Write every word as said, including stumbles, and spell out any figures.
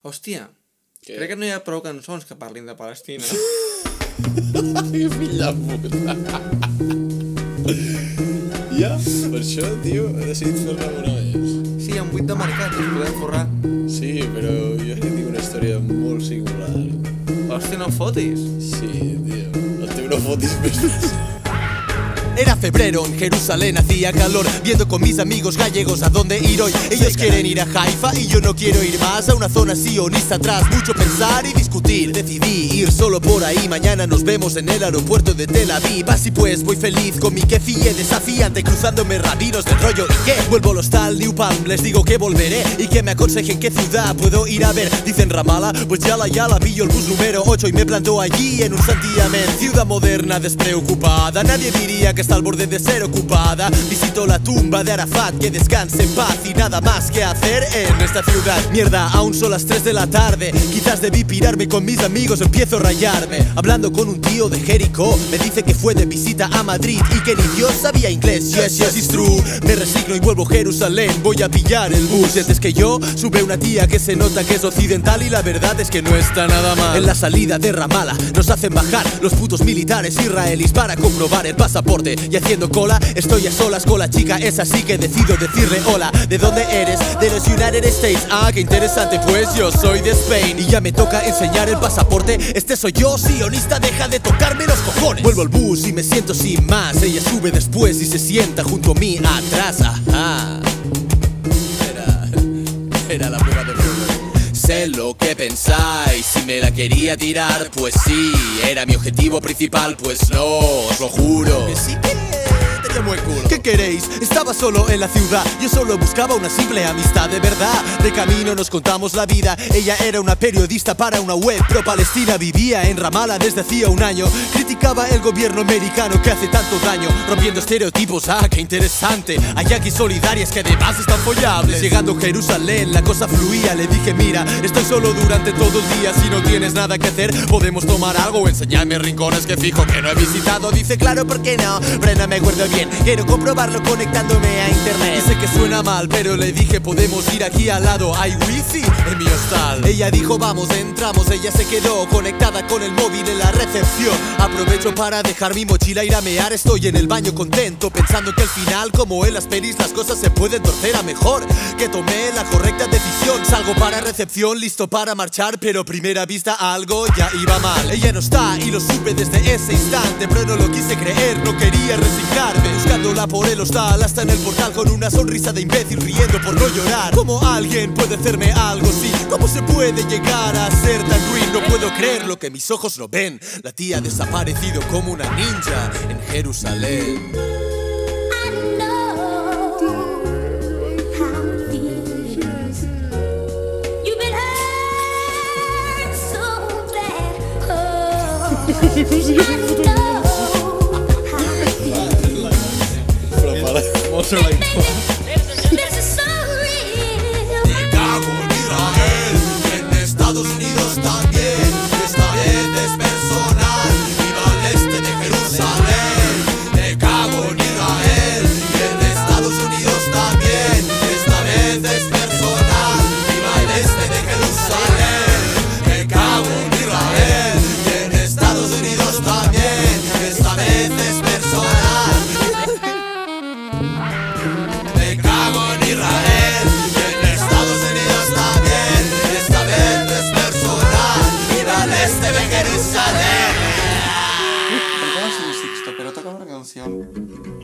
Hòstia, Què? crec que no hi ha prou cançons que parlin de Palestina. Que fill de puta. Ja, per això, tio, he decidit fer-ne una més. Sí, amb vuit de mercat, ens podem forrar. Sí, però jo he tinc una història molt singular. Hòstia, no fotis. Sí, tio, no té una fotis més. Era febrero, en Jerusalén hacía calor, viendo con mis amigos gallegos a dónde ir hoy. Ellos quieren ir a Haifa y yo no quiero ir más a una zona sionista atrás. Mucho pensar y discutir, decidí ir solo por ahí. Mañana nos vemos en el aeropuerto de Tel Aviv. Así pues, voy feliz con mi kefie desafiante, cruzándome rabinos del rollo. ¿Y qué? Vuelvo al hostal New Palm, les digo que volveré y que me aconsejen qué ciudad puedo ir a ver. Dicen Ramallah, pues ya la ya la pillo el bus número ocho y me planto allí en un santiamén. Ciudad moderna, despreocupada, nadie diría que está al borde de ser ocupada. Visito la tumba de Arafat, que descanse en paz y nada más que hacer en esta ciudad. Mierda, aún son las tres de la tarde, quizás debí pirarme con mis amigos, empiezo a rayarme. Hablando con un tío de Jericó, me dice que fue de visita a Madrid y que ni Dios sabía inglés. Yes, yes, it's true. Me resigno y vuelvo a Jerusalén, voy a pillar el bus. Y antes que yo, sube una tía que se nota que es occidental y la verdad es que no está nada mal. En la salida de Ramallah nos hacen bajar los putos militares israelíes para comprobar el pasaporte. Y haciendo cola, estoy a solas con la chica, es así que decido decirle hola. ¿De dónde eres? De los United States. Ah, qué interesante, pues yo soy de Spain. Y ya me toca enseñar el pasaporte. Este soy yo, sionista, deja de tocarme los cojones. Vuelvo al bus y me siento sin más. Ella sube después y se sienta junto a mí atrás. Ajá. Era... Era la prueba de fuego. Sé lo que pensáis, si me la quería tirar, pues sí. Era mi objetivo principal, pues no, os lo juro. Que sí que tenía buen culo. ¿Qué queréis? Estaba solo en la ciudad, yo solo buscaba una simple amistad de verdad. De camino nos contamos la vida, ella era una periodista para una web pro-palestina. Vivía en Ramallah desde hacía un año, criticaba el gobierno americano que hace tanto daño, rompiendo estereotipos, ah, qué interesante. Hay aquí solidarias que además están follables. Llegando a Jerusalén la cosa fluía, le dije mira, estoy solo durante todo el día, si no tienes nada que hacer podemos tomar algo o enseñarme rincones que fijo que no he visitado. Dice claro, ¿por qué no? Pero no me acuerdo bien, quiero comprobarlo conectándome a internet. Dice que suena mal, pero le dije podemos ir aquí al lado, hay wifi en mi hostal. Ella dijo vamos, entramos, ella se quedó conectada con el móvil en la recepción. Aprovecho para dejar mi mochila, ir a mear, estoy en el baño contento, pensando que al final como en las pelis las cosas se pueden torcer a mejor, que tomé la correcta decisión. Salgo para recepción, listo para marchar, pero a primera vista algo ya iba mal. Ella no está y lo supe desde ese instante, pero no lo quise creer, no quería resignarme. Buscándola por el hostal hasta en el portal con una sonrisa de imbécil riendo por no llorar. ¿Cómo alguien puede hacerme algo así? ¿Cómo se puede llegar a ser tan ruin? No puedo creer lo que mis ojos no ven. La tía ha desaparecido como una ninja en Jerusalén. Prepara, mostra la info.